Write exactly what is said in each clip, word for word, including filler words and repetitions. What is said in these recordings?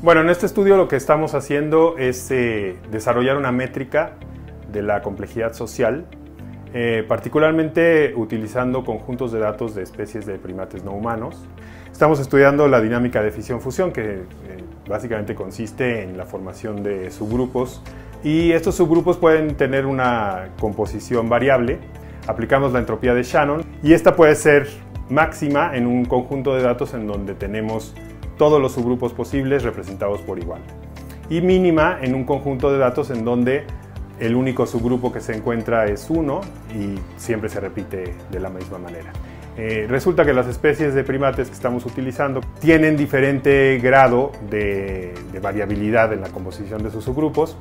Bueno, en este estudio lo que estamos haciendo es eh, desarrollar una métrica de la complejidad social, eh, particularmente utilizando conjuntos de datos de especies de primates no humanos. Estamos estudiando la dinámica de fisión-fusión, que eh, básicamente consiste en la formación de subgrupos, y estos subgrupos pueden tener una composición variable. Aplicamos la entropía de Shannon y esta puede ser máxima en un conjunto de datos en donde tenemos todos los subgrupos posibles representados por igual, y mínima en un conjunto de datos en donde el único subgrupo que se encuentra es uno y siempre se repite de la misma manera. Eh, resulta que las especies de primates que estamos utilizando tienen diferente grado de, de variabilidad en la composición de sus subgrupos.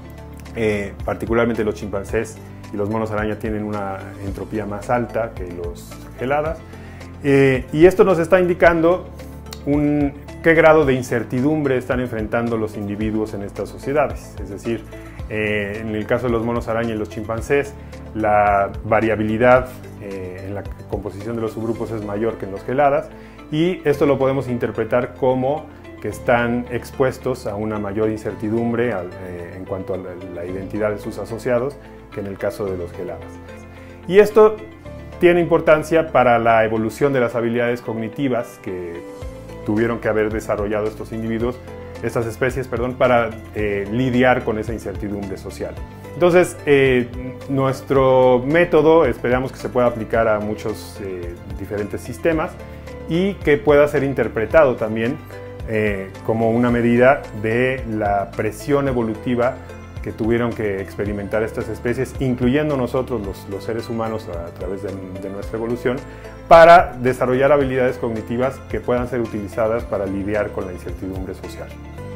Eh, particularmente los chimpancés y los monos araña tienen una entropía más alta que los geladas, eh, y esto nos está indicando un, qué grado de incertidumbre están enfrentando los individuos en estas sociedades. Es decir, eh, en el caso de los monos araña y los chimpancés, la variabilidad eh, en la composición de los subgrupos es mayor que en los geladas, y esto lo podemos interpretar como que están expuestos a una mayor incertidumbre eh, en cuanto a la, la identidad de sus asociados que en el caso de los geladas. Y esto tiene importancia para la evolución de las habilidades cognitivas que tuvieron que haber desarrollado estos individuos, estas especies, perdón, para eh, lidiar con esa incertidumbre social. Entonces, eh, nuestro método esperamos que se pueda aplicar a muchos eh, diferentes sistemas y que pueda ser interpretado también Eh, como una medida de la presión evolutiva que tuvieron que experimentar estas especies, incluyendo nosotros los, los seres humanos a, a través de, de nuestra evolución, para desarrollar habilidades cognitivas que puedan ser utilizadas para lidiar con la incertidumbre social.